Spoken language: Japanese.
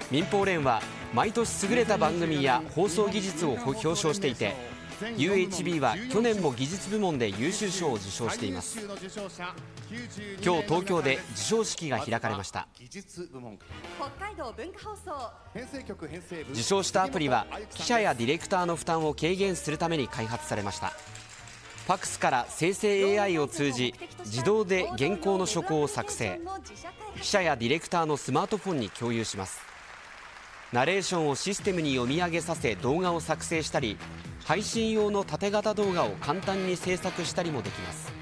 民放連は毎年優れた番組や放送技術を表彰していて、 UHB は去年も技術部門で優秀賞を受賞しています。今日東京で授賞式が開かれました。受賞したアプリは記者やディレクターの負担を軽減するために開発されました。ファクスから生成 AI を通じ自動で原稿の書稿を作成、記者やディレクターのスマートフォンに共有します。ナレーションをシステムに読み上げさせ動画を作成したり、配信用の縦型動画を簡単に制作したりもできます。